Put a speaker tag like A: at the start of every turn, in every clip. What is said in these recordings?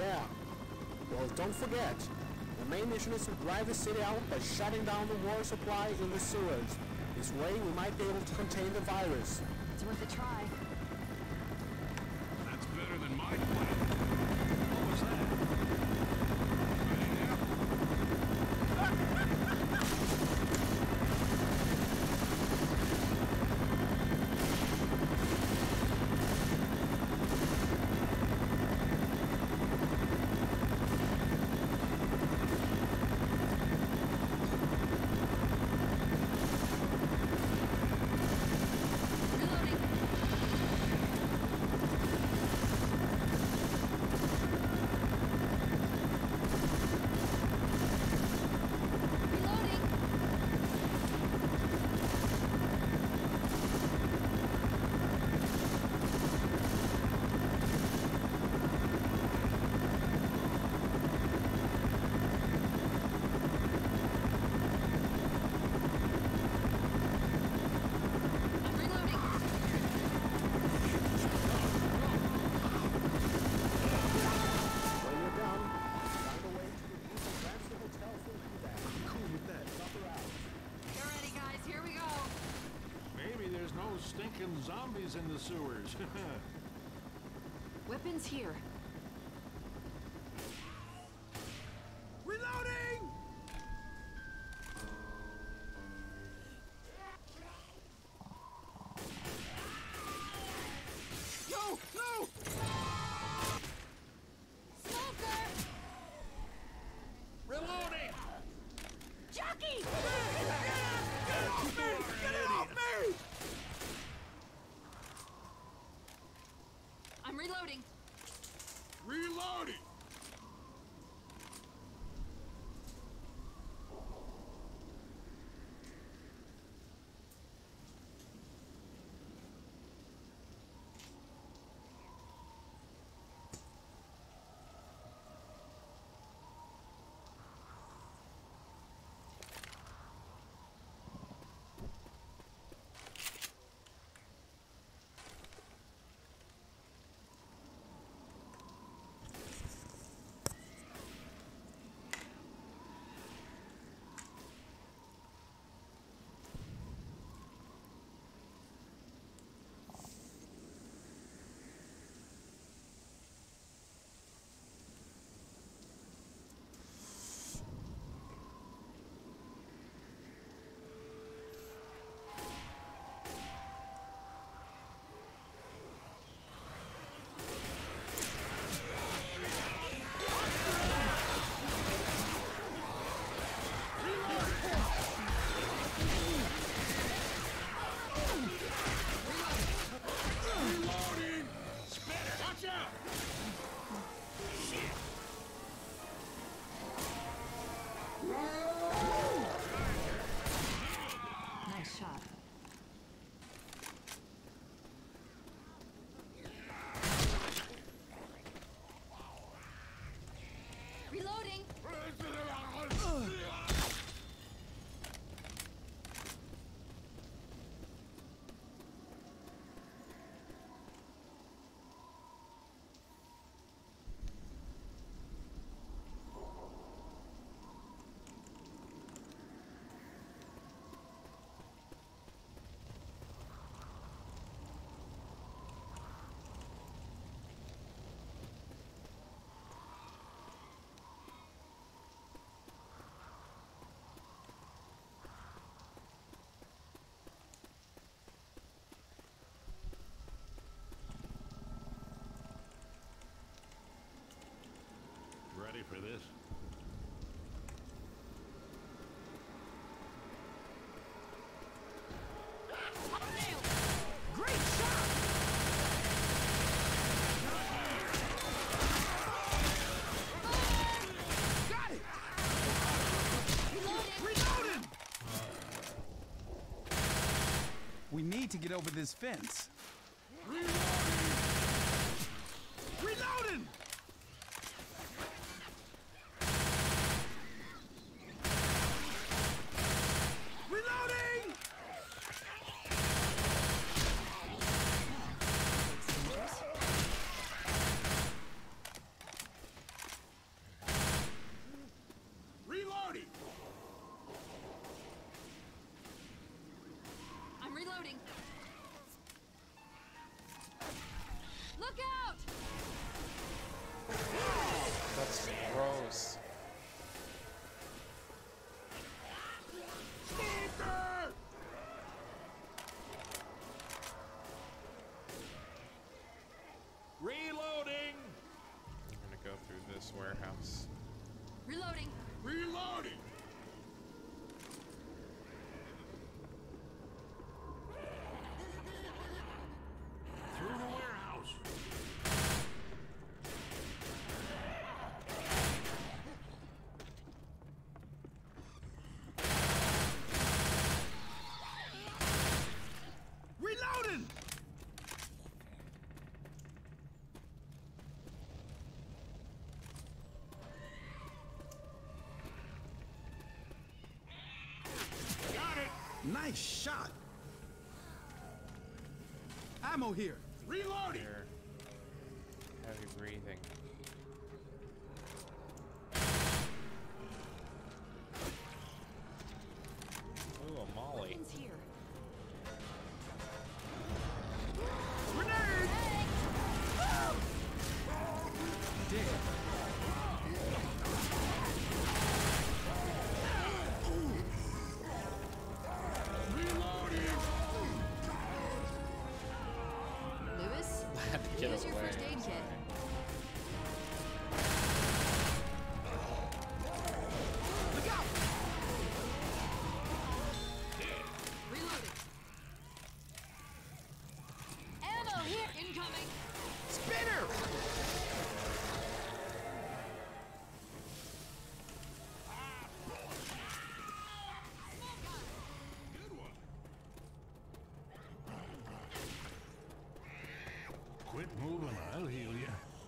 A: Yeah. Well, don't forget, the main mission is to drive the city out by shutting down the water supply in the sewers. This way, we might be able to contain the virus.
B: It's worth a try.
C: That's better than my plan. What was that? Stinking zombies in the sewers.
B: Weapons here.
C: Reloading! No! No!
B: Smoker!
C: Reloading!
B: Jockey!
C: Get off me! Get off me!
B: I'm reloading.
C: Reloading!
B: Nice shot. Reloading!
C: Ready for this?
B: Great shot!
C: Got it!
B: Reloading!
C: Reloading!
D: We need to get over this fence.
C: Reloading! Reloading! Reloading!
D: Nice shot. Ammo here.
C: Reloading!
E: You're heavy breathing. Ooh, a molly.
B: Weapons here.
C: Grenade!
D: Dead.
C: Reloading!
B: Lewis,
E: Get
B: here's your
E: away.
B: first aid kit.
C: Look out!
B: Reloading. Ammo here. Incoming.
C: Spinner! Good one. Quit moving, I'll heal you.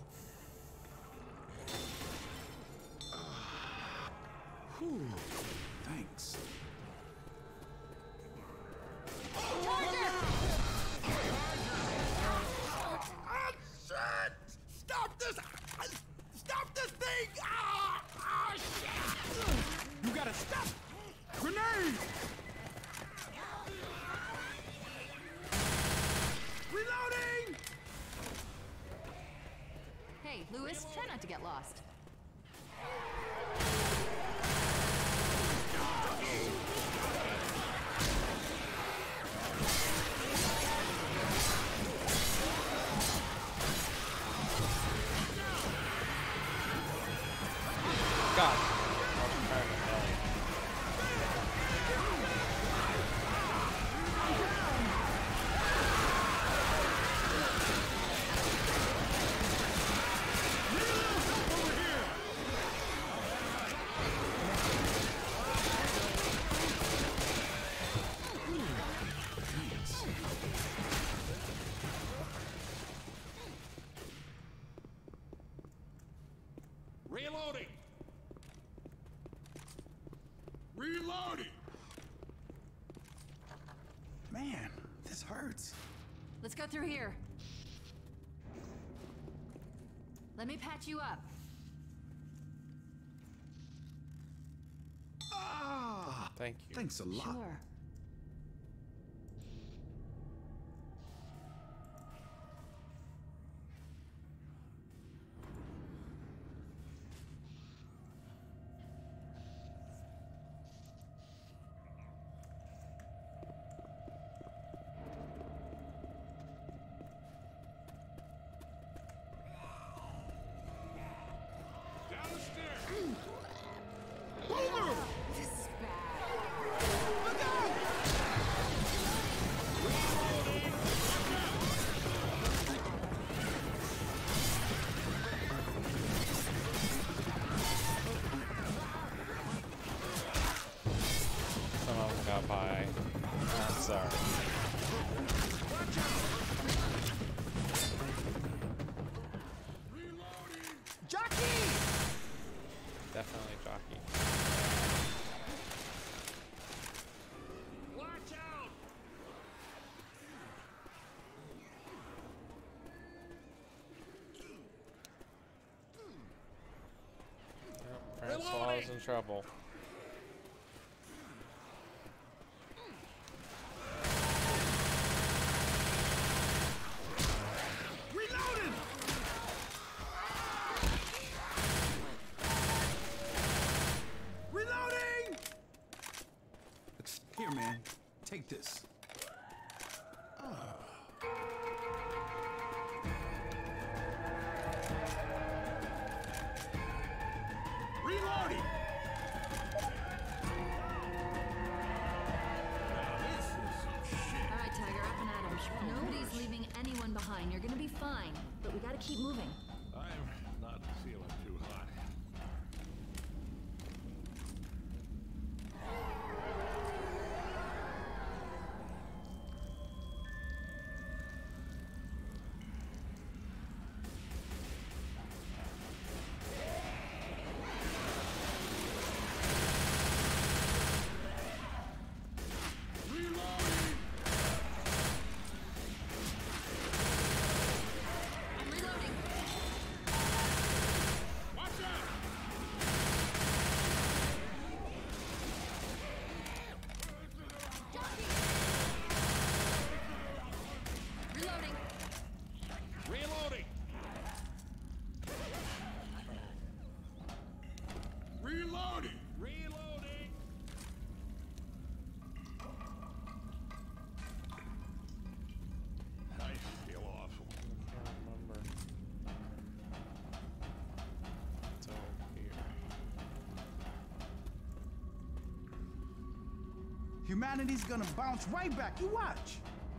D: Whew. Thanks.
C: Ah, shit! Stop this! Stop this thing! Ah, shit!
D: You gotta stop. Grenade!
C: Reloading!
B: Hey, Lewis, try not to get lost.
E: God. I was trying to tell you.
C: Reloading! Reloading!
D: Man, this hurts.
B: Let's go through here. Let me patch you up.
D: Ah,
E: Thank you.
D: thanks a lot.
B: Sure.
C: Down the stairs!
B: This is bad.
E: Some of them got by. I'm sorry.
C: Reloading!
D: Jockey!
E: Definitely jockey.
C: Watch out!
E: Yep, Francois in trouble.
C: Reloading! Reloading!
D: Here, man. Take this.
C: Reloading! Now this is some shit.
B: All right, Tiger, up and at 'em. Nobody's leaving anyone behind. You're gonna be fine, but we gotta keep moving.
C: I'm not feeling too hot.
D: Humanity's gonna bounce right back. You watch.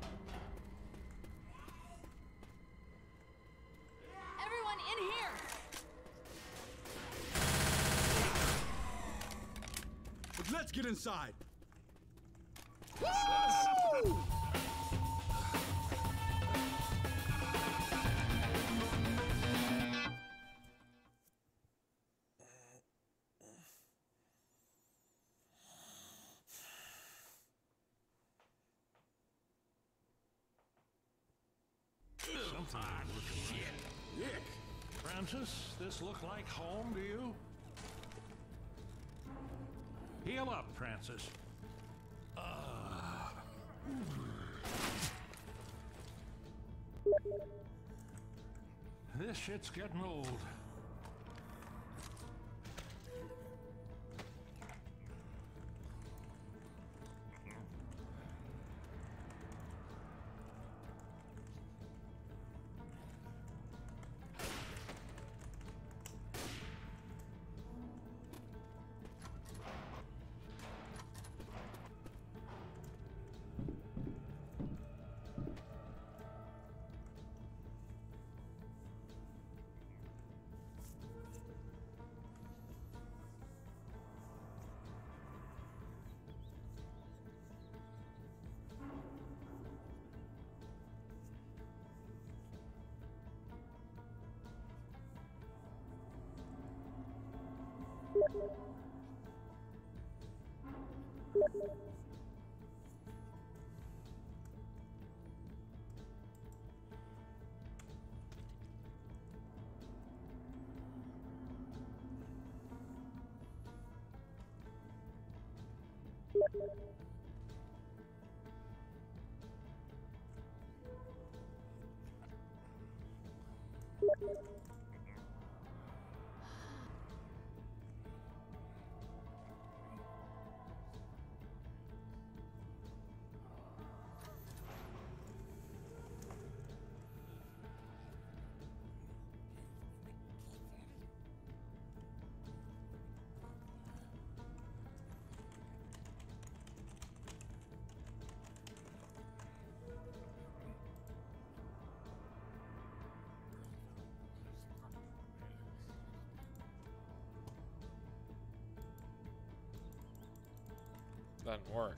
B: Everyone in here!
C: But let's get inside.
D: Woo!
C: Yick.
F: Francis, this look like home to you? Heal up, Francis. This shit's getting old.
E: Doesn't work.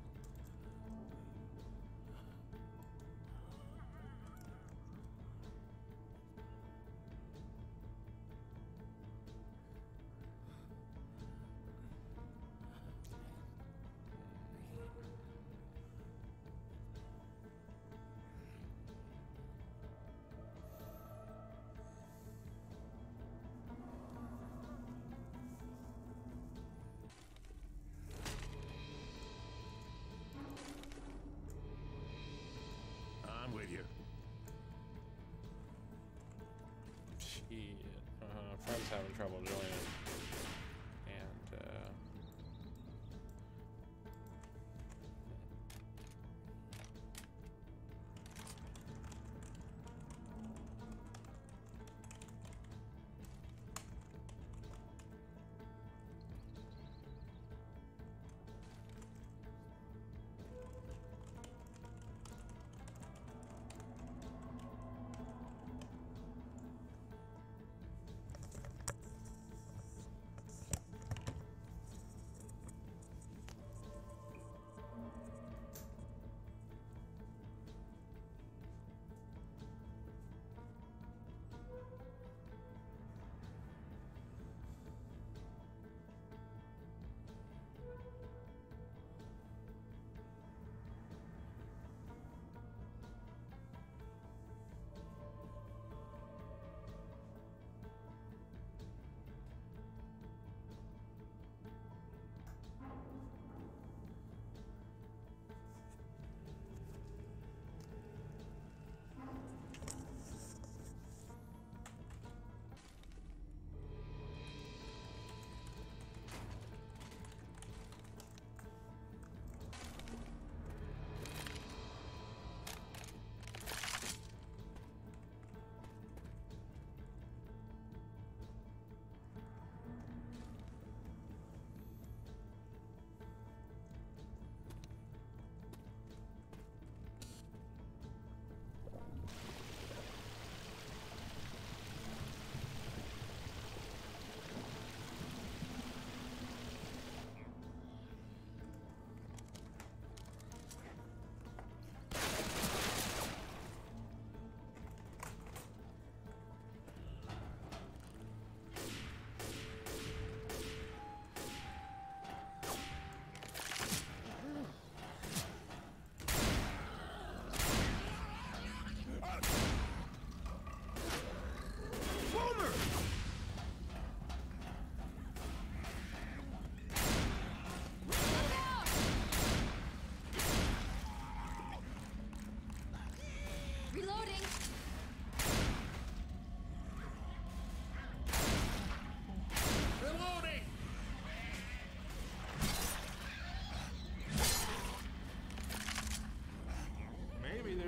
F: I'm with you.
E: Shit. Friend's having trouble joining. And,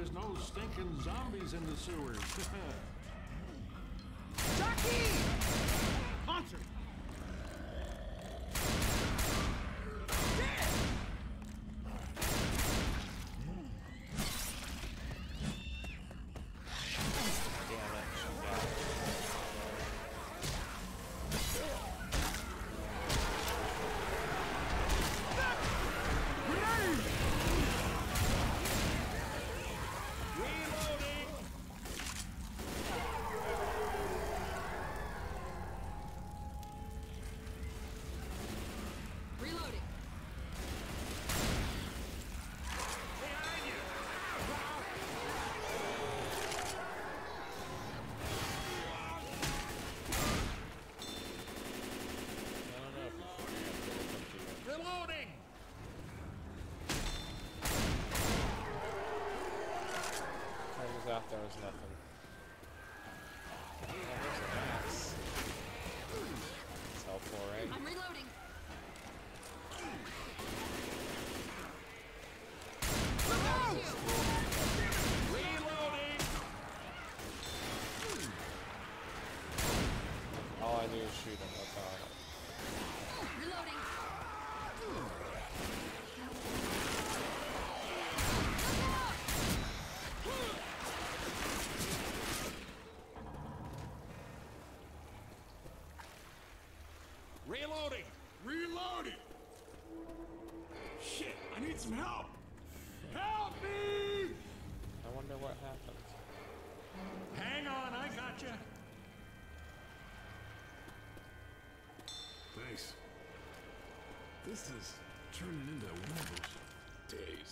F: there's no stinking zombies in the sewers.
C: Jockey! Hunter! Dead!
E: Damn it, she got it.
C: Grenade!
F: Reloading!
B: Reloading.
F: Behind you!
E: I don't know if it's
F: Reloading!
E: turns out there was nothing. Oh, there's an axe. It's helpful, right?
B: I'm reloading.
F: Reloading!
E: All I do is shoot him, that's all I know.
B: Reloading.
F: Reloading!
C: Reloading! Shit, I need some help! Help me!
E: I wonder what happened.
F: Hang on, I got you.
C: Thanks. This is turning into one of those days.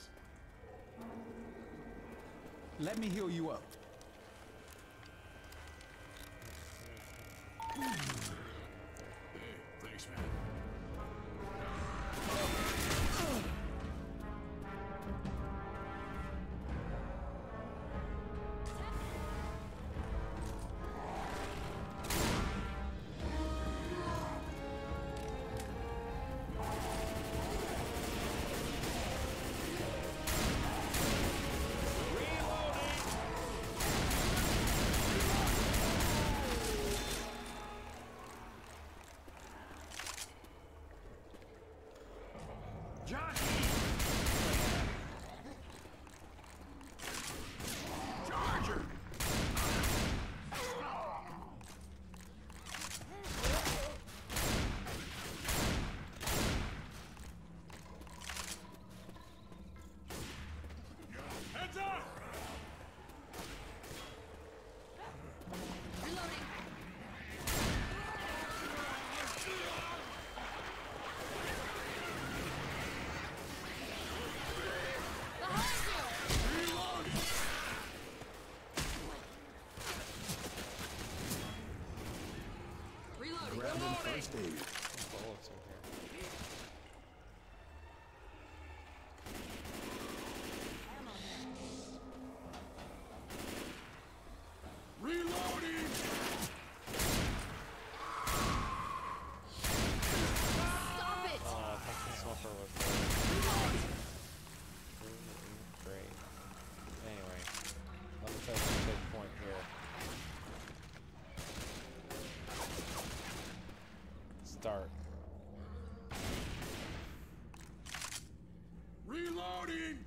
D: Let me heal you up.
C: Hey, thanks, man.
F: Jockey!
C: Charger! Heads up!
B: Reloading. Behind you.
C: Reloading!
B: Reloading.
D: Grabbing first aid.
E: Bullets in here.
C: Reloading!
B: Stop it.
E: I think the swiffer was great. Anyway, let me tell you the big point here. Start.
C: Reloading!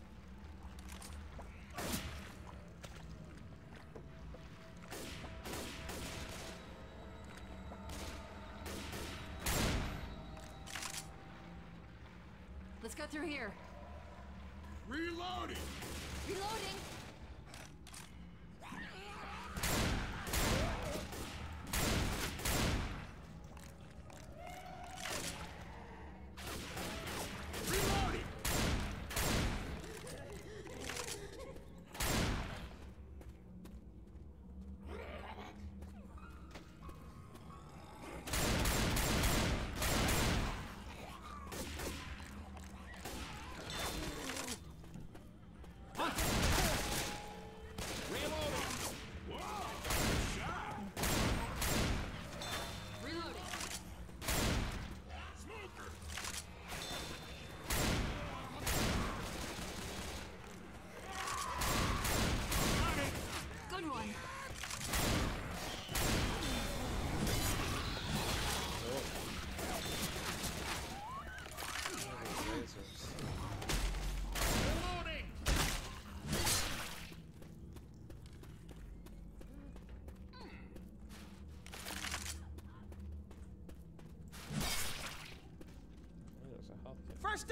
B: Let's go through here.
C: Reloading!
B: Reloading.
C: Reloading!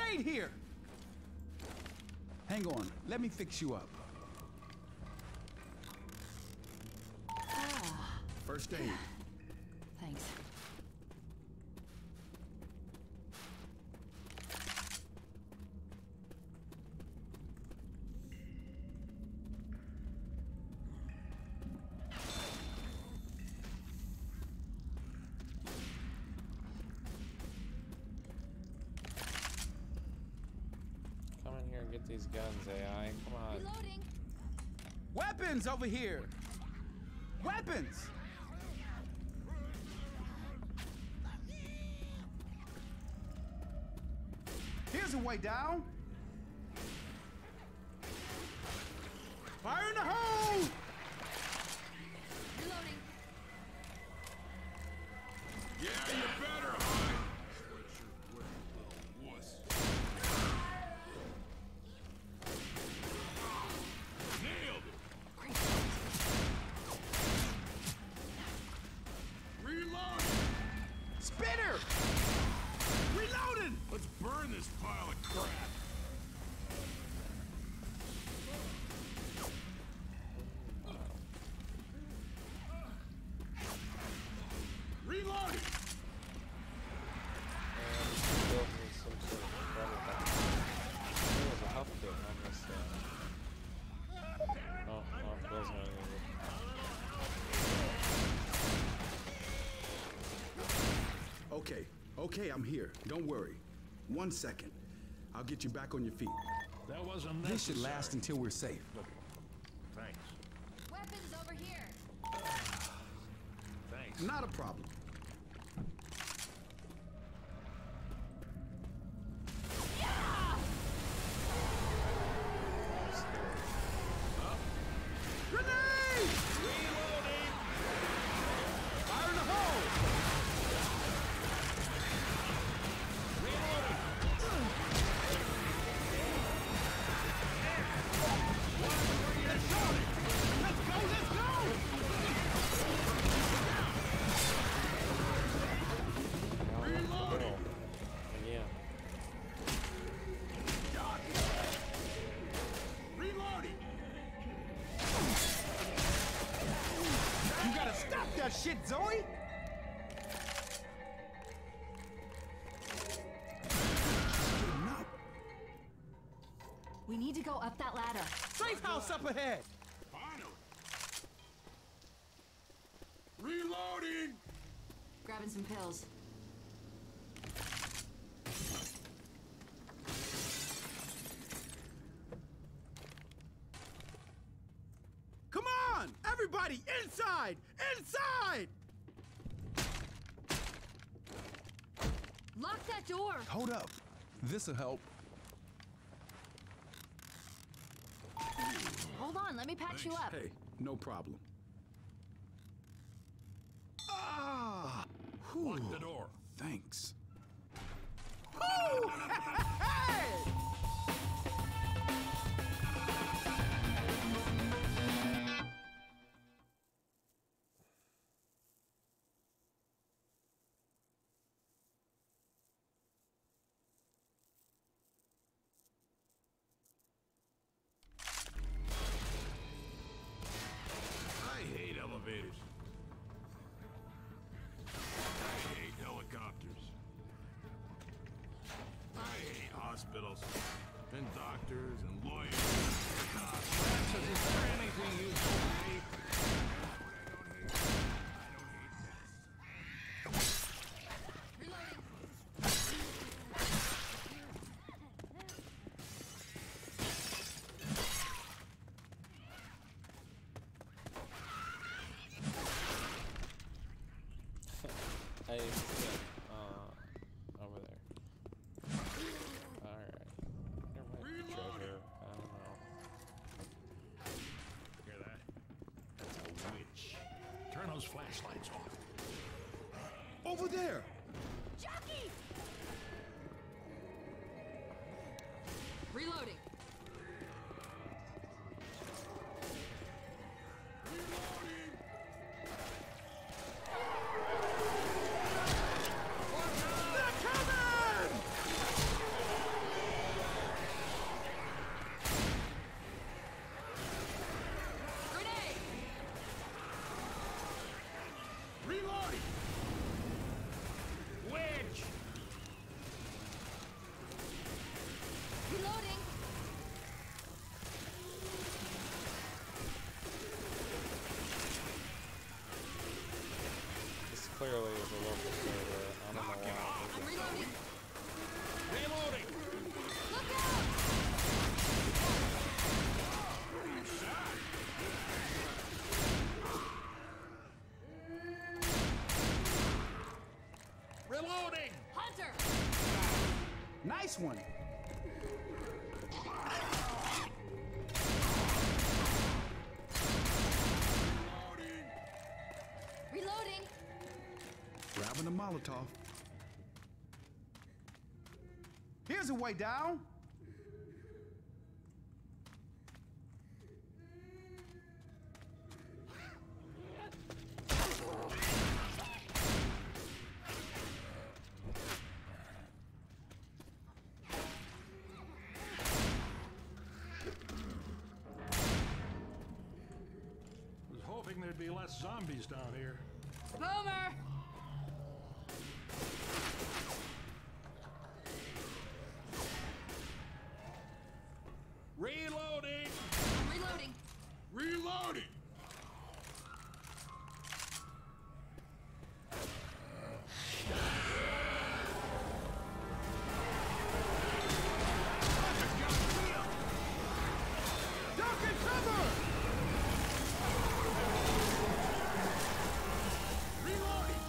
D: grenade here! Hang on, let me fix you up.
C: First aid.
B: Thanks.
E: Come in here and get these guns, AI. Come on.
B: Reloading.
D: Weapons over here! Weapons! Here's a way down. Fire in the hole!
B: Reloading.
F: Yeah, you better hide. Sweatshirt wearing little wuss. Nailed it. Reloading.
D: Spitter! Reloading!
F: Let's burn this pile of crap. Reloading.
E: And build me some sort of better back. There was a health kit on this. Oh, Bill's not even.
C: Okay, I'm here. Don't worry. 1 second. I'll get you back on your feet.
F: That wasn't
D: This should
F: necessary.
D: last until we're safe.
F: Thanks.
B: Weapons over here.
F: Thanks.
C: Not a problem.
D: Grenade!
F: Reloading.
D: Fire in the hole!
F: Reloading.
D: Let's go, let's go!
F: Reloading.
E: Again.
F: Reloading.
D: You gotta stop that shit, Zoe!
B: We need to go up that ladder.
D: Safe house up ahead!
F: Finally. Reloading.
B: Grabbing some pills.
D: Come on! Everybody, inside! Inside!
B: Lock that door.
D: Hold up. This'll help.
B: Hold on, let me patch you up.
C: Hey, no problem.
D: Ah!
F: Lock the door.
C: Thanks.
D: Woo! Hey!
F: I hate elevators. I hate helicopters. I hate hospitals and doctors and lawyers. Francis, is there anything you don't hate?
E: Over there. Alright. There might be treasure. I don't know.
F: Hear that? That's a witch. Turn those flashlights off.
C: Over there!
B: Jockey! Reloading.
D: They're coming! Nice one.
B: Reloading.
D: Grabbing a Molotov. Here's a way down.
F: Was hoping there'd be less zombies down here.
B: Boomer!
F: Reloading!
B: I'm reloading.
F: Reloading!
D: Duck and cover!
F: Reloading!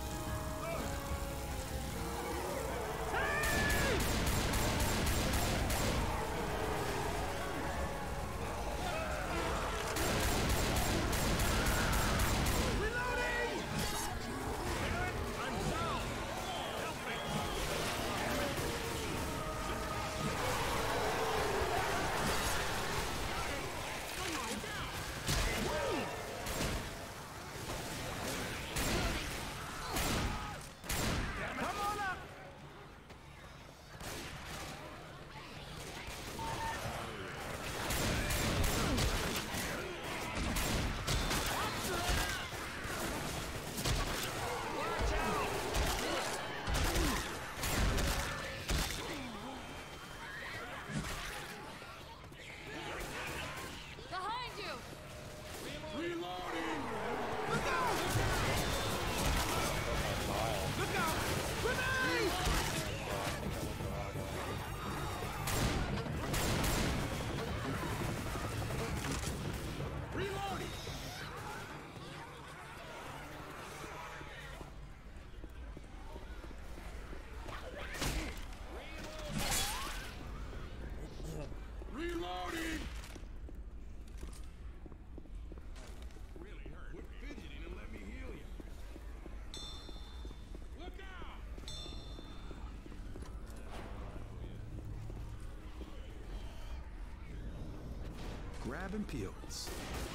B: Behind you!
F: Reloading!
D: Look out! Look out! Grenade!
F: Reloading! Reloading! Really hurt. Quit fidgeting and let me heal you. Look out!
D: Grabbing pills.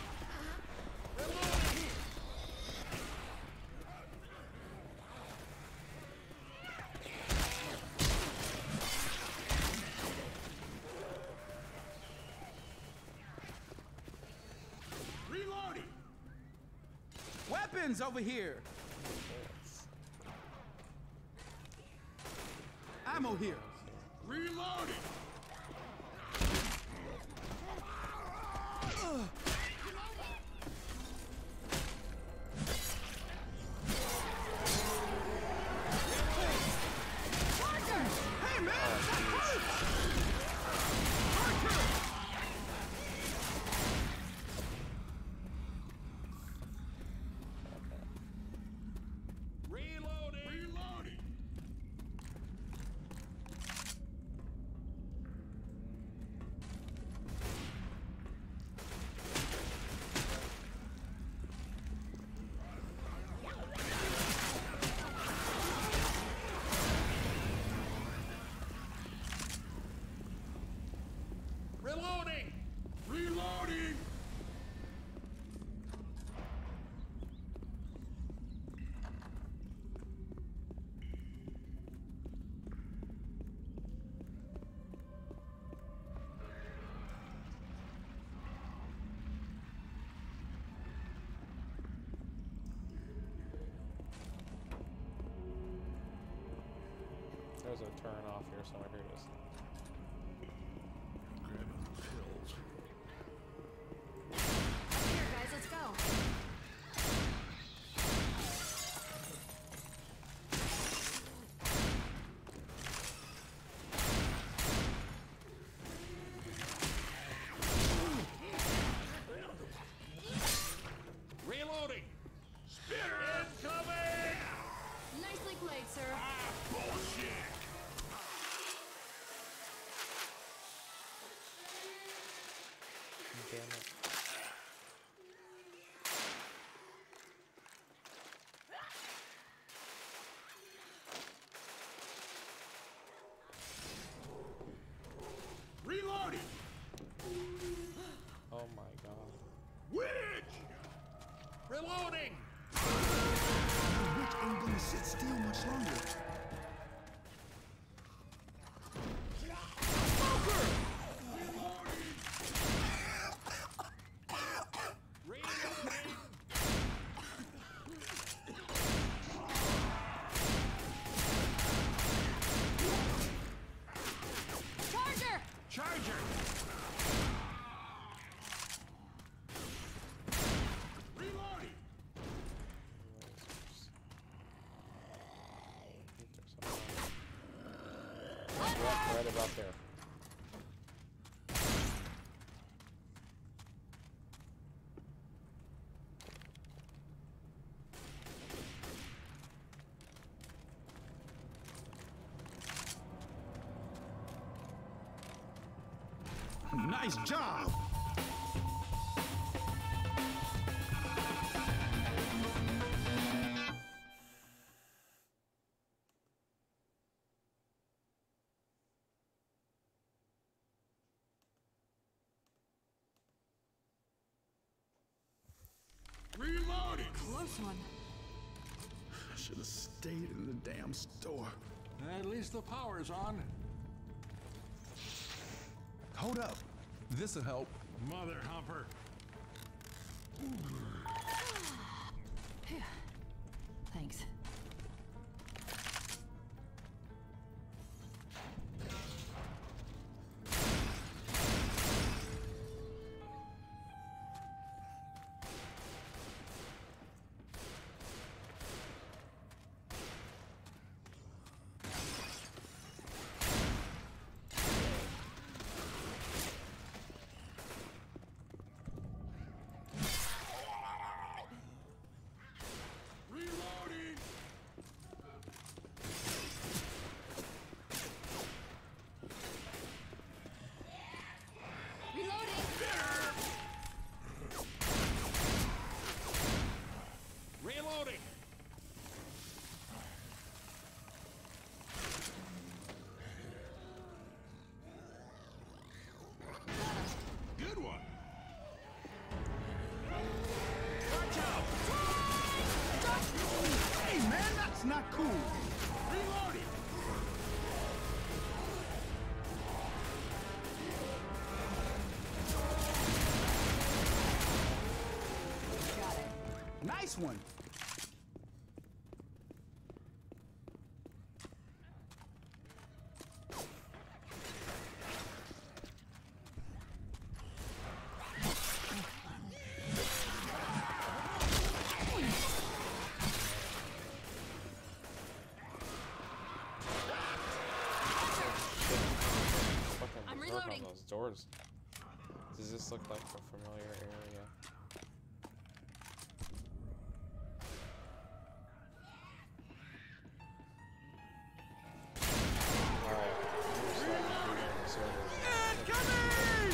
F: Reloading!
D: Weapons over here. Ammo here.
F: Reloading!
D: Hey man!
F: Reloading! Reloading! Reloading! Reloading!
E: There's a turn off here somewhere. Here it is.
C: Grabbing pills.
B: Here, guys, let's go.
F: Reloading! Spitter incoming!
B: Nicely played, sir.
F: Ah, bullshit!
E: damn it.
F: Reloading!
E: Oh my god.
F: Witch! Reloading!
C: The witch ain't gonna sit still much longer.
B: Charger!
F: Charger! Reloading!
E: Right about there.
C: Nice job!
F: Reloading!
B: Close one.
C: I should have stayed in the damn store.
F: At least the power's on.
C: Hold up. This'll help.
F: Mother humper.
B: Thanks.
F: Reloading!
B: Reloading!
F: Reloading! Good one! Watch out!
C: Hey, man, that's not cool.
F: Reloading!
B: Got it.
C: Nice one.
E: Fucking
B: I'm
E: work
B: reloading.
E: on those doors. Does this look like a familiar area? Alright, I'm starting to do the servers.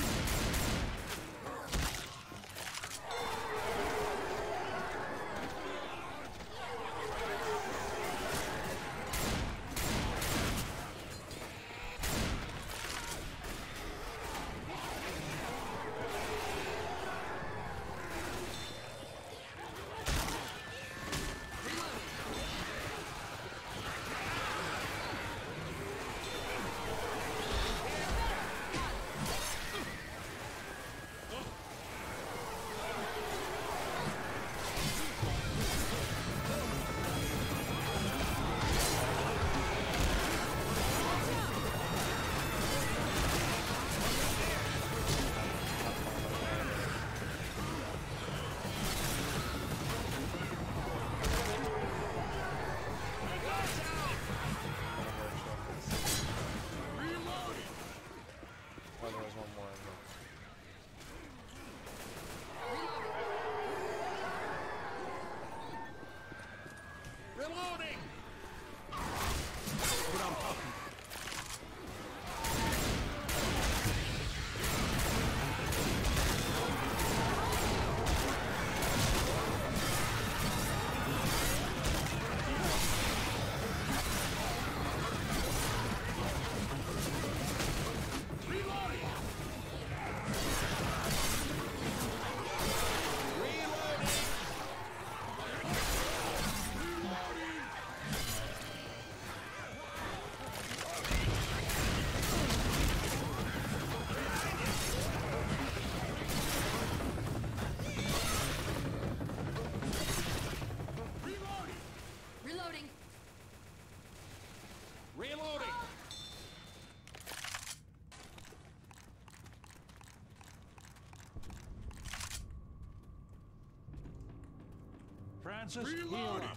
F: Francis, heal up.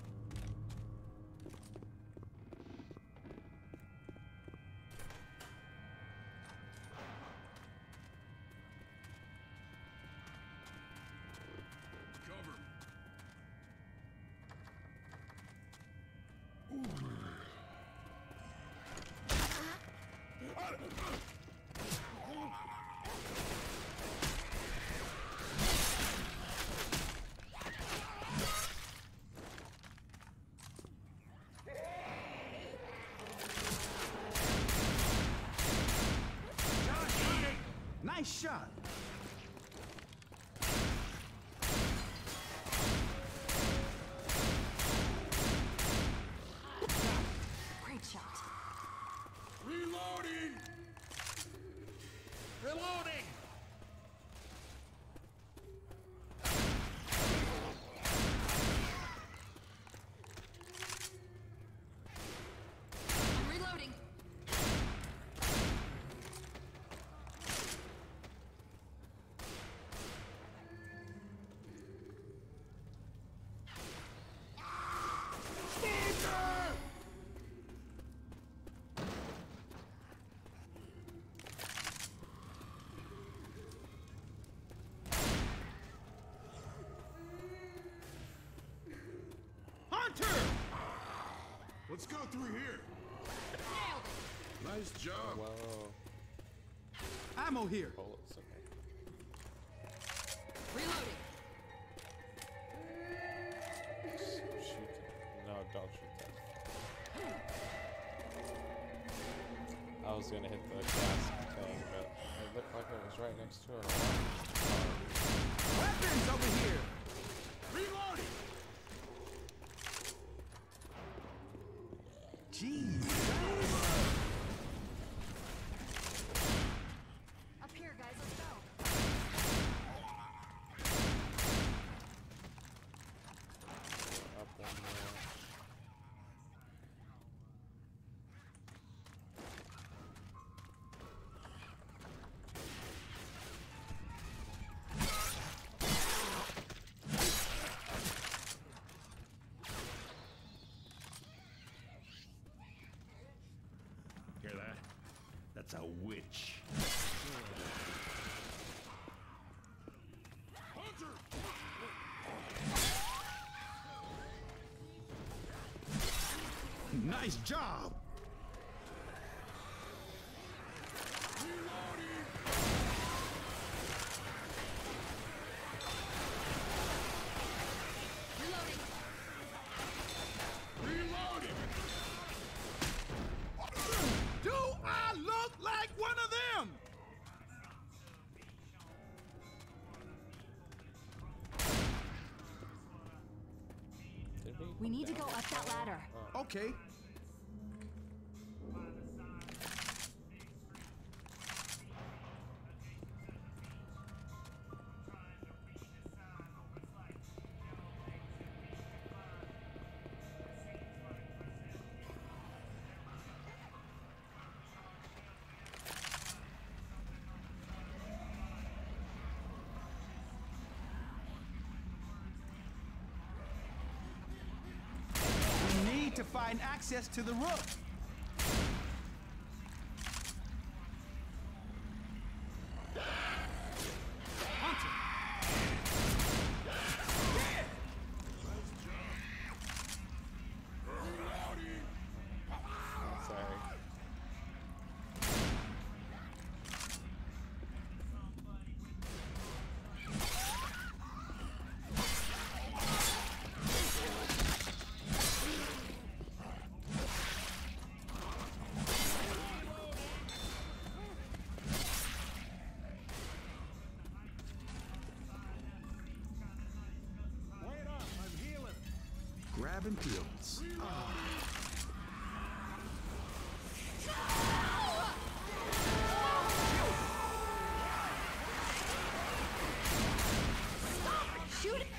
F: Cover.
D: Nice shot.
B: Great shot.
F: Reloading! Reloading!
B: I'm reloading.
D: Hunter!
C: Let's go through here.
B: Nailed it.
C: Nice job.
E: Whoa.
D: Ammo here.
E: Bullets, okay.
B: Reloading.
E: Shoot it. No, don't shoot that. I was gonna hit the gas thing, but it looked like it was right next to it.
D: Weapons over here.
F: Reloading!
D: Jeez.
B: Up here, guys. Let's go.
E: Up one more.
F: Hear that? That's a witch. Hunter!
D: Nice job.
F: Reloading!
B: Reloading.
F: Reloading!
D: Do I look like one of them?
E: Did we?
B: We need to go up that ladder.
D: Okay. We need to find access to the roof. Hunter.
E: Sorry.
F: Wait up, I'm healing.
D: Grabbing pills.
B: Shoot it.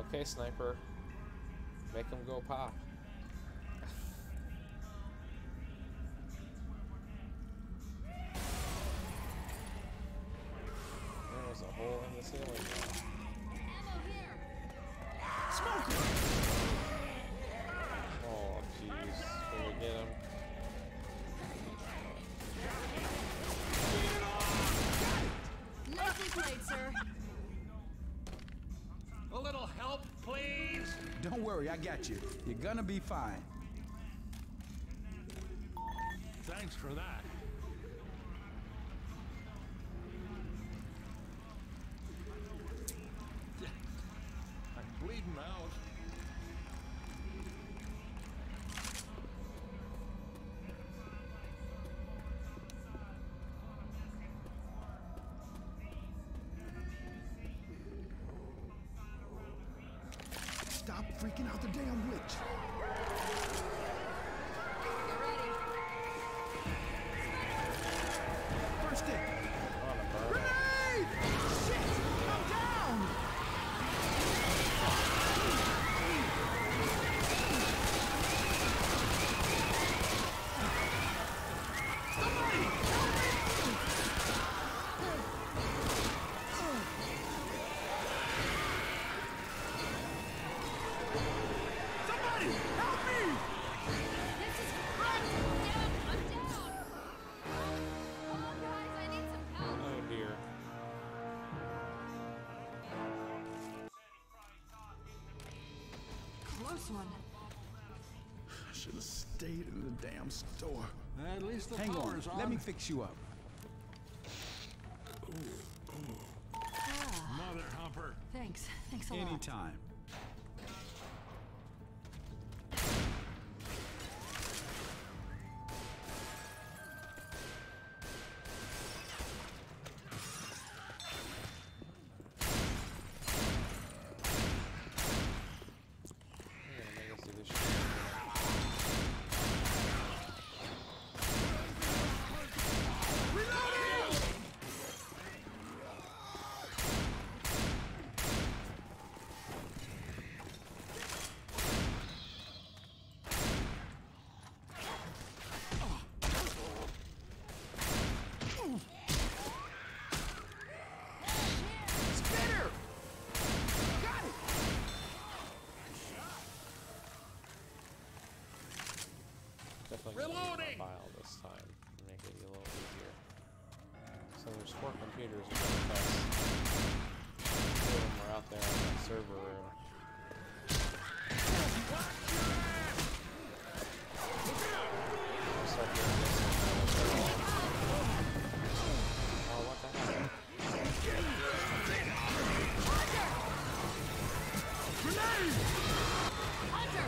E: Okay, sniper. Make him go pop. There's a hole in the ceiling now.
D: Smoker!
E: Oh, jeez. Can we get him?
B: Nicely played, sir.
F: A little help, please.
D: Don't worry, I got you. You're gonna be fine.
F: Thanks for that. I'm bleeding out.
D: Stop freaking out the damn witch.
B: Get ready.
D: First aid.
E: On a burn.
D: Grenade! Shit! I'm down! Somebody! Help me! Somebody! Help me!
B: This is crap. I'm down. Come on, guys. I need some help.
E: Oh dear.
B: Close one.
D: I should have stayed in the damn store.
C: At least the
D: Hang on,
C: power's on.
D: let me fix you up.
F: Mother Humper.
B: Thanks. Thanks a lot.
D: Anytime.
E: They're gonna make us do this shit.
D: Spinner! Got it!
E: Definitely gonna use
F: Reloading!
E: my file this time to make it a little easier. So there's 4 computers we're gonna test. 2 of them are out there in that server room. I'll start doing this and then we'll start all- Oh, what the hell?
D: Grenade!
B: Hunter!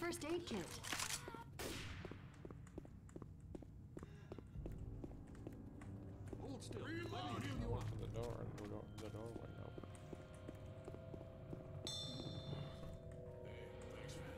B: first aid kit.
C: Hold still. Let me heal
E: I
C: you
E: went
C: up.
E: to the door and the door went open.
C: Hey, thanks, man.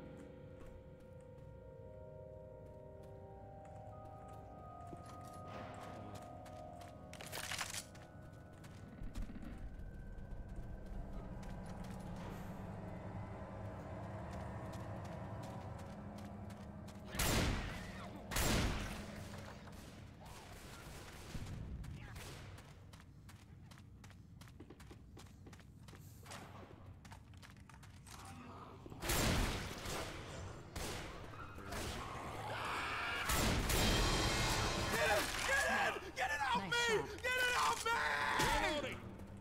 B: Nice shot.
D: Get it off me!
F: Reloading!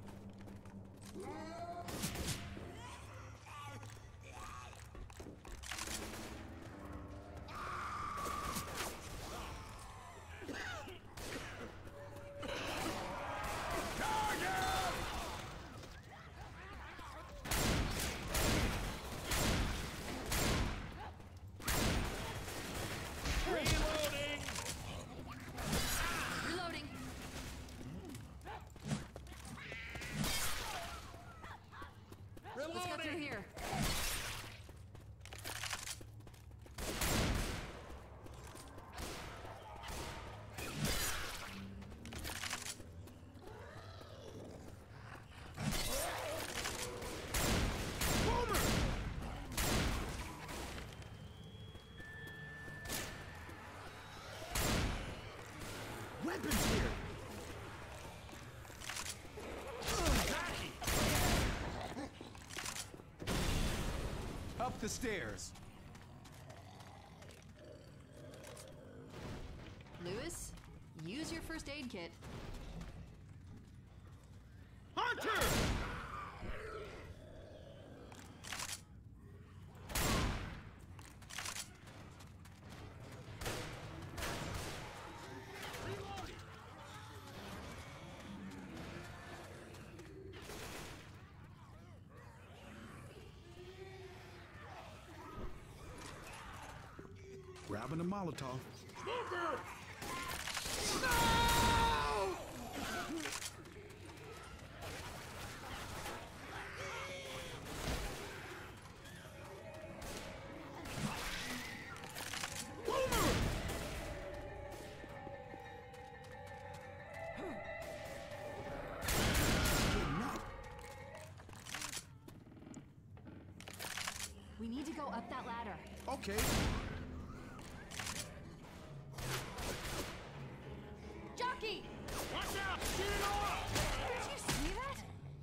F: Reloading!
B: Reloading. Let's go through here.
D: Weapons here! Up the stairs.
B: Lewis, use your first aid kit.
D: Hunter! Grabbing a Molotov.
B: We need to go up that ladder.
D: Okay.
B: Jockey!
F: Watch out! Shoot it off!
B: Did you see that?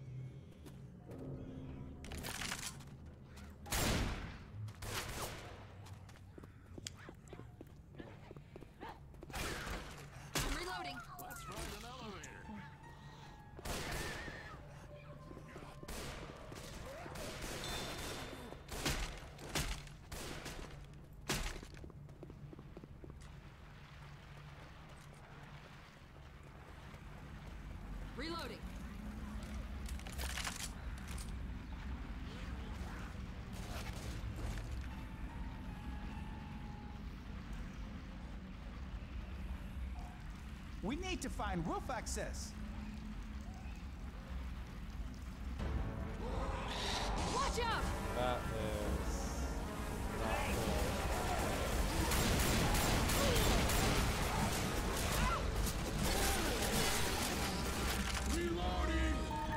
B: I'm reloading.
F: Let's find an elevator.
B: Reloading.
D: We need to find roof access.
B: Watch out!
E: That is not cool.
F: Reloading!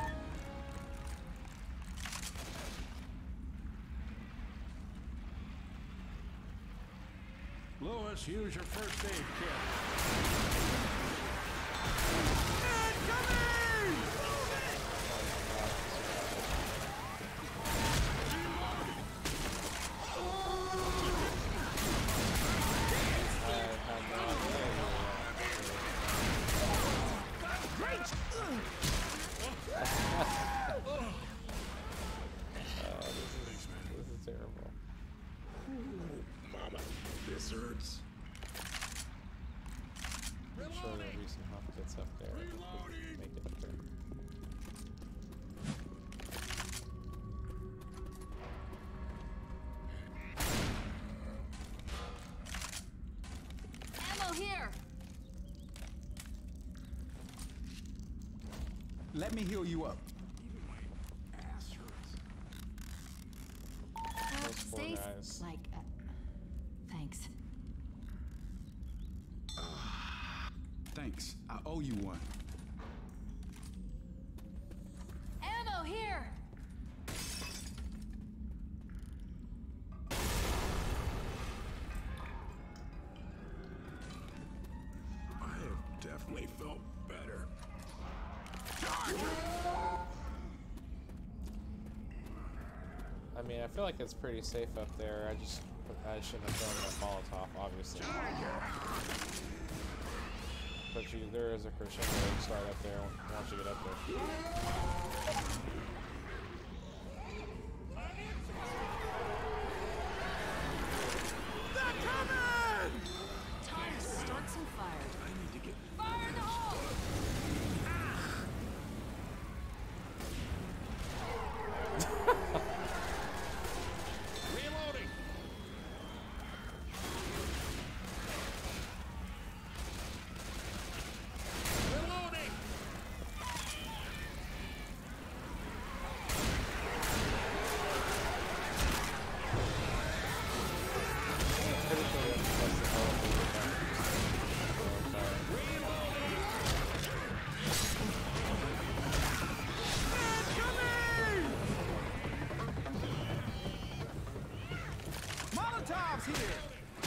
F: Lewis, use your first aid kit.
E: This is terrible.
C: Mama, this hurts.
E: I'm sure there'll be some hot kits up there. if we can Make it up there.
D: Let me heal you up.
C: Even my ass hurts.
E: Those four
B: Stace,
E: guys.
B: like, thanks.
D: Thanks. I owe you one.
B: Ammo here!
C: I have definitely felt better.
E: I mean, I feel like it's pretty safe up there. I shouldn't have thrown that Molotov, obviously. But there is a crescendo start up there once you get up there.
B: Time to start some fires.
C: I need to get
B: Fire in the hole!
F: Reloading. Reloading.
E: Pretty sure we have to test the elevator back.
D: Molotov's here!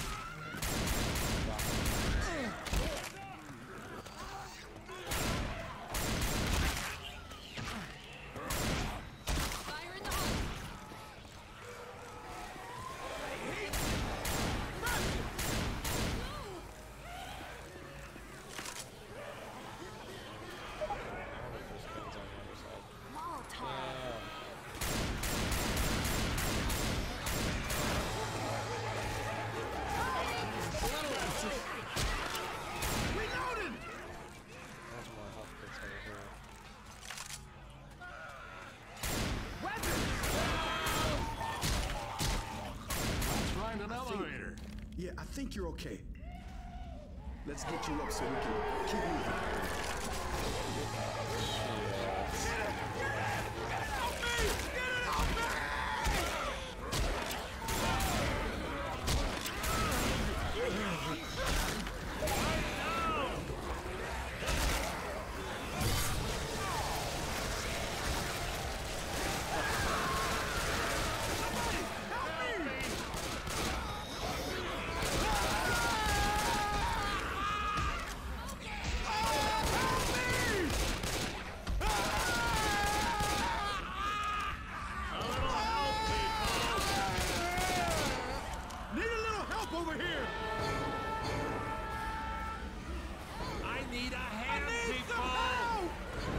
B: Fire in the hole!
E: There's guns on the other side.
B: Molotov!
E: Yeah.
D: Reloaded!
E: There's more health kits over here.
C: Let's find an elevator.
D: Yeah, I think you're okay. Let's get you up so we can keep moving. Need a little help over here!
F: I need a hand,
D: Need
F: people.
D: some help!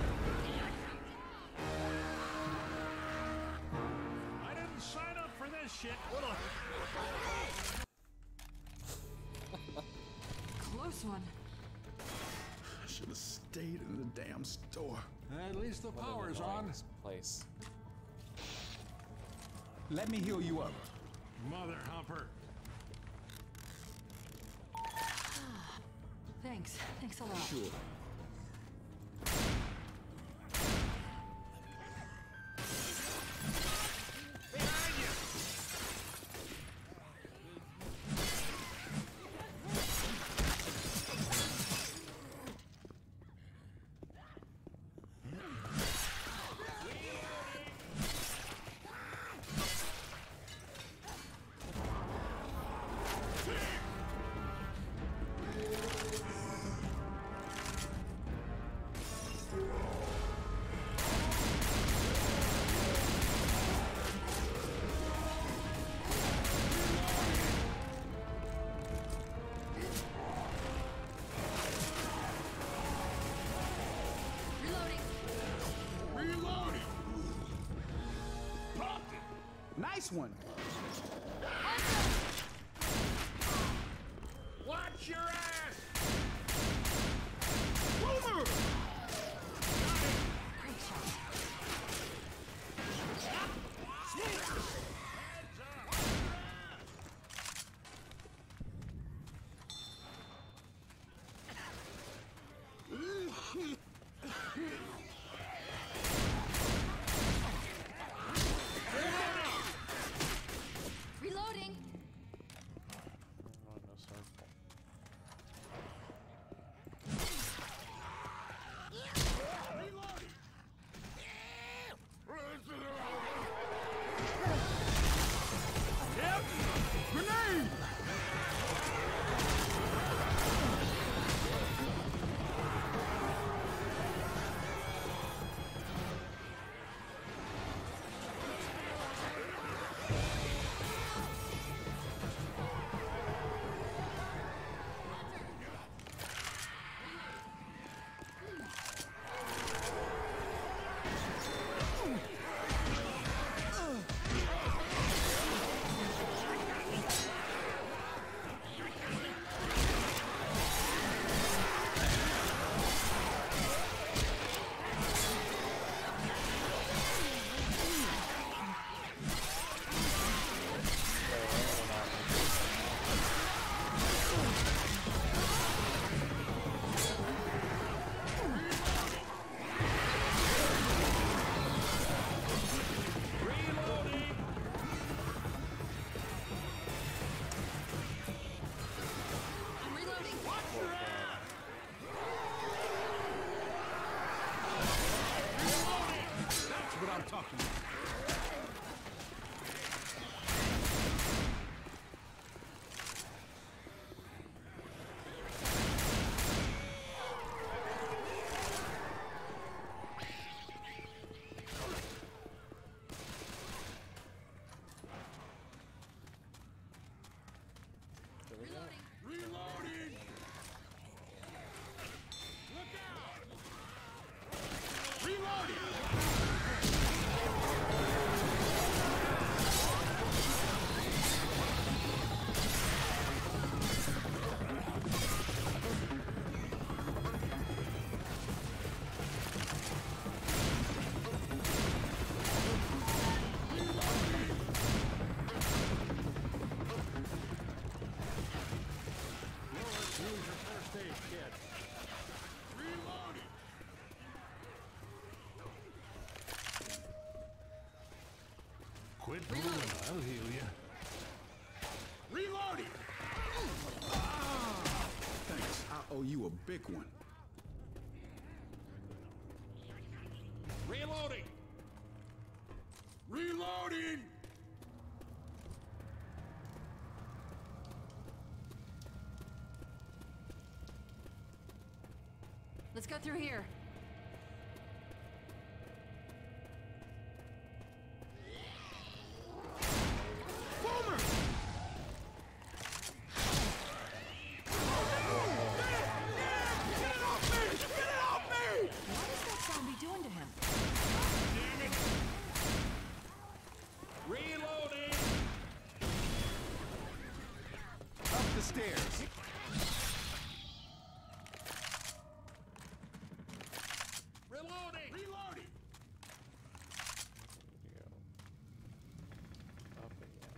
F: I didn't sign up for this shit.
B: Close one.
D: I should have stayed in the damn store.
C: At least the power's on.
E: This place.
D: Let me heal you up.
F: Mother humper.
B: Thanks. Thanks a lot.
D: Sure.
F: Behind you.
B: Reloading!
C: Reloading. Popped it.
D: Nice one.
F: Watch your ass.
D: Boomer!
B: Great shot.
F: Stop talking. Reloading! Look out! Reloading!
C: Quit moving, I'll heal you.
F: Reloading!
D: Thanks. I owe you a big one.
F: Reloading! Reloading!
B: Let's go through here. What is that zombie doing to him?
F: Reloading!
D: Up the stairs.
F: Reloading! Reloading!
E: Go up again.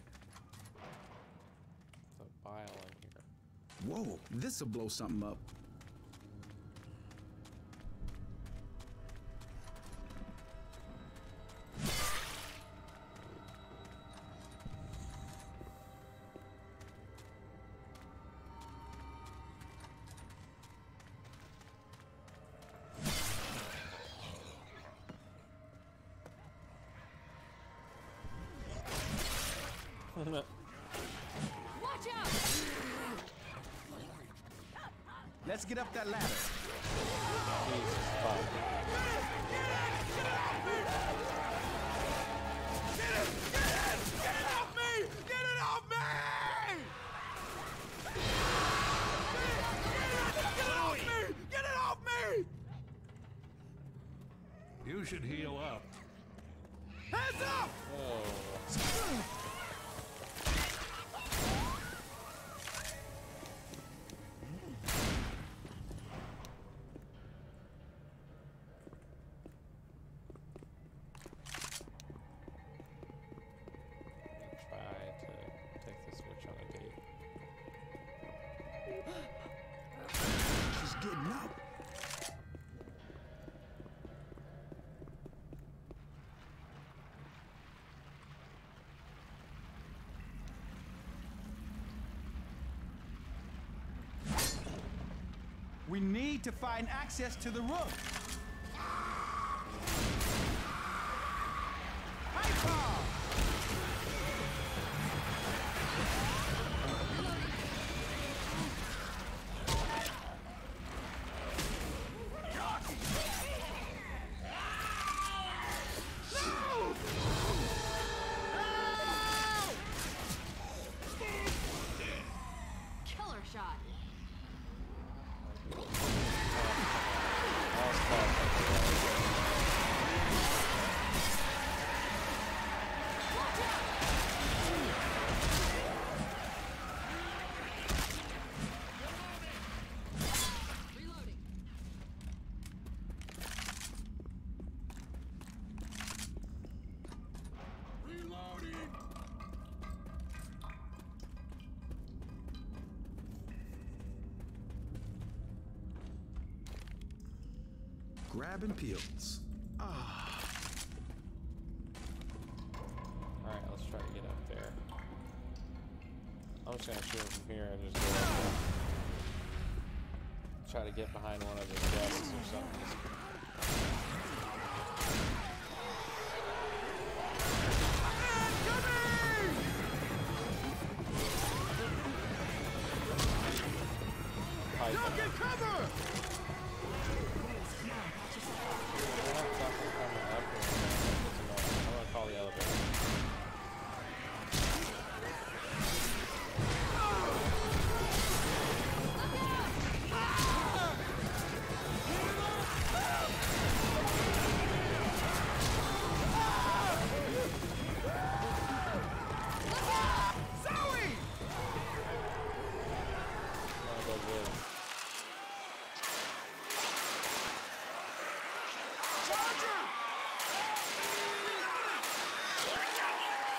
E: The bile in here.
D: Whoa, this'll blow something up.
B: Watch out!
D: Let's get up that ladder.
E: Jesus fuck.
C: You should heal up.
E: Oh. Try to take the switch on a date.
D: She's getting up. We need to find access to the roof.
B: Killer shot. Reloading.
F: Reloading!
D: Grabbing pills.
E: Alright, let's try to get up there. I'm just gonna shoot him from here and just go up there. Try to get behind one of the desks or something.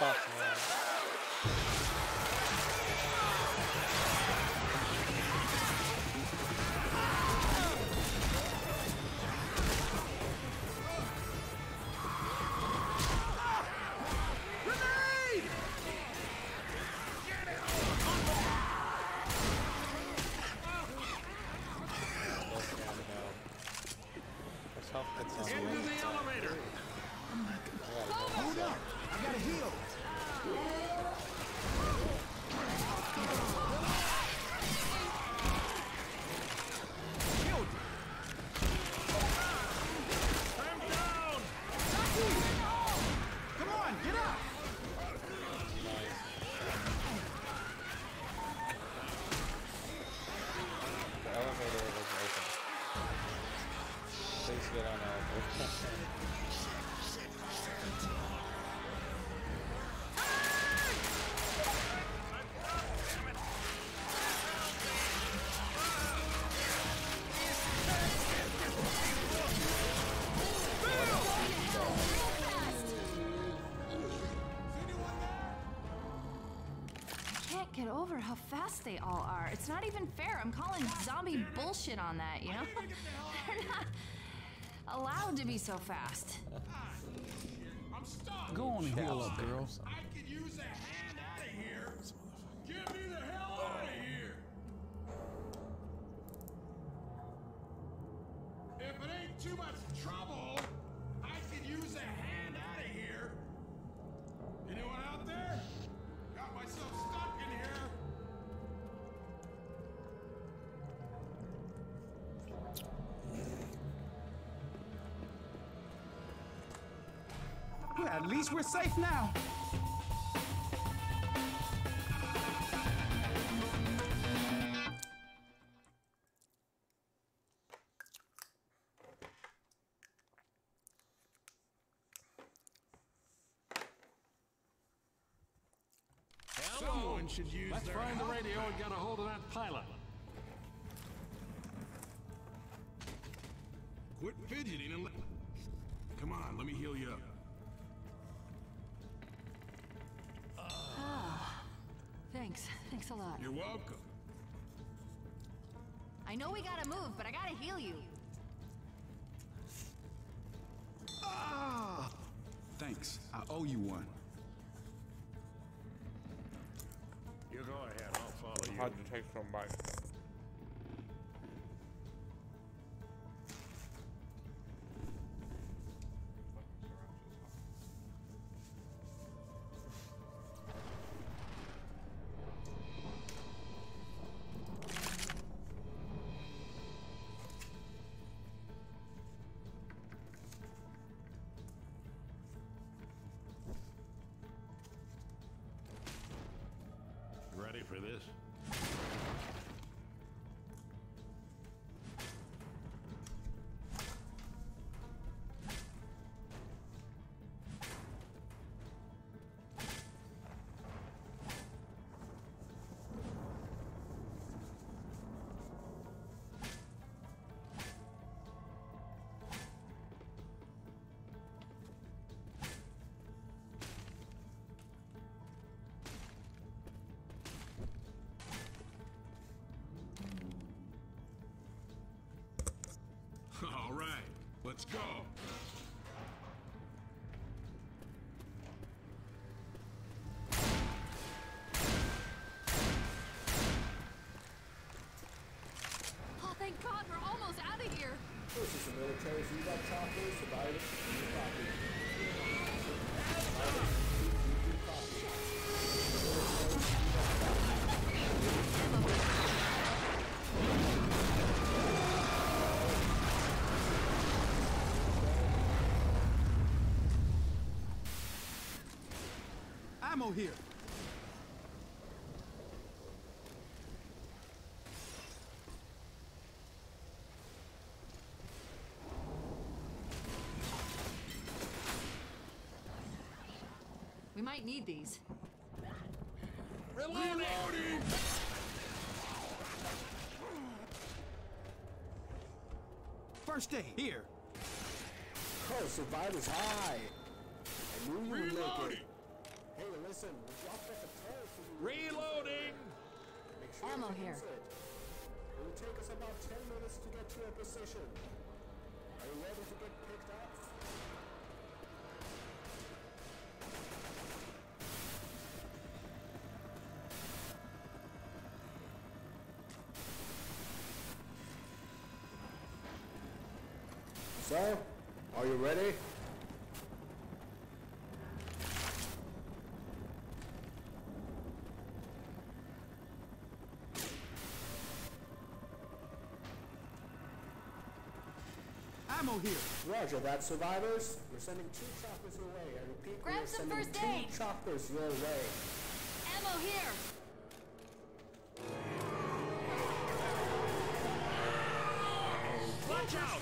E: Fuck, man.
F: Into the elevator!
D: Hold up! I gotta heal!
F: I'm down!
D: Come on, get up!
E: The elevator was open. Please get on the elevator.
B: Can't get over how fast they all are. It's not even fair. I'm calling zombie bullshit on that, you know? They're not allowed to be so fast.
F: I'm stuck!
C: Go on and heal up, girl.
F: I could use a hand out of here! Get me the hell out of here! If it ain't too much trouble, I could use a hand out of here! Anyone out there? Got myself stuck in here!
D: Well, at least we're safe now.
F: Someone should use
C: Let's
F: their
C: find the
F: help.
C: radio and get a hold of that pilot.
F: Quit fidgeting and let... Come on, let me heal you up.
B: Thanks. Thanks a lot.
F: You're welcome.
B: I know we gotta move, but I gotta heal you.
D: Ah! Thanks. I owe you one.
F: You go ahead, I'll follow you.
E: How'd you take somebody?
F: Ready for this? All right, let's go.
B: Oh, thank God, we're almost out of here.
A: This is the military, so you got choppers, survivors, and you copy.
D: Ammo here.
B: We might need these.
F: Reloading!
D: First aid here.
A: Oh, survivors high! I knew you would make
F: Reloading!
A: it. Hey, listen, we dropped at the toll for you.
F: Reloading!
A: Make sure
B: Ammo
A: to
B: here.
A: use it. It will take us about 10 minutes to get to your position. Are you ready to get picked up? So, are you ready?
D: Ammo here.
A: Roger that, survivors. We're sending 2 choppers your way. I repeat,
B: Grab
A: we're
B: some
A: sending
B: first
A: 2
B: aid.
A: choppers your way.
B: Ammo here!
F: Watch out!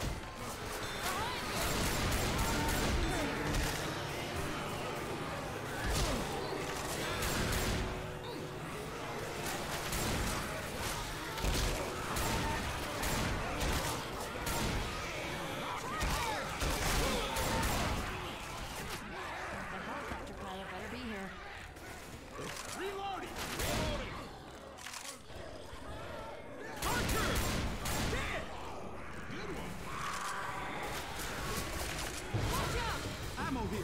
B: The helicopter pilot better be here.
F: Reloading! Reloading! Archer! Dead! Good one.
B: Watch out!
D: Ammo here.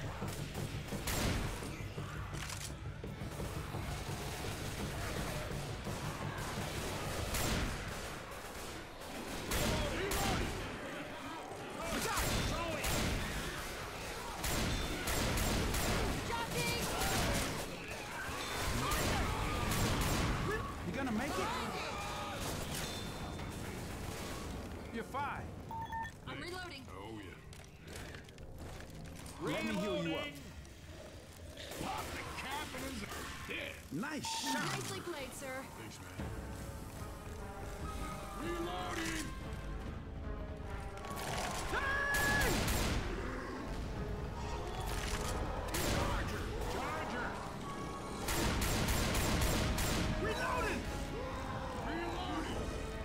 F: Reloading! Watch out! Throwing!
B: Jockey!
D: You gonna make it? You're fine.
B: I'm reloading.
F: Oh, yeah.
D: Let me heal you up.
F: Pop the cap and his dead.
D: Nice shot.
B: Nicely played, sir.
F: Thanks, man. Reloading! Charger! Charger!
D: Reloading.
F: Reloading!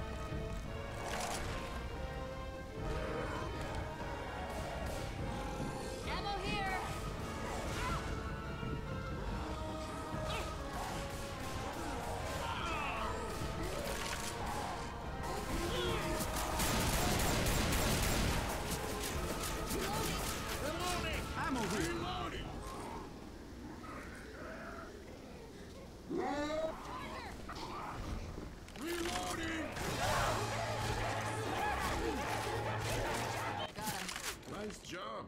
B: Ammo here!
F: Reloading!
D: Ammo here.
F: Reloading! Reloading!
B: Got him.
F: Nice job.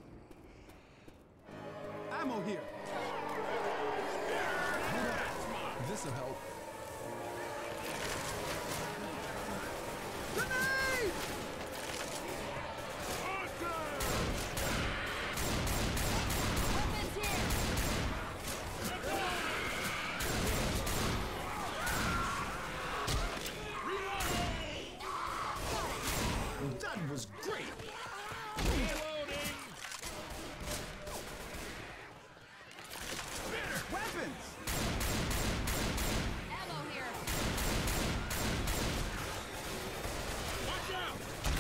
D: Ammo here. This'll help. Grenade!
B: Weapons here!
D: That was great.
F: Reloading!
D: Weapons.
B: Ammo here!
F: Watch out!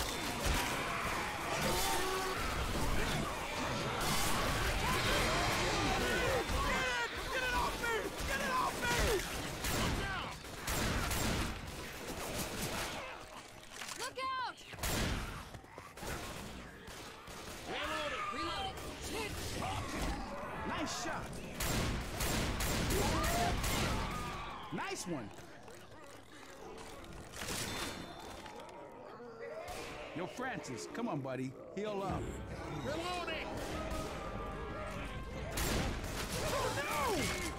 D: Get it off me! Get it off me!
F: Watch out!
B: Look out!
F: Reloading!
B: Reloading.
D: Nice shot. Nice one. Yo, Francis, come on, buddy. Heal up.
F: Reloading!
D: Oh, no!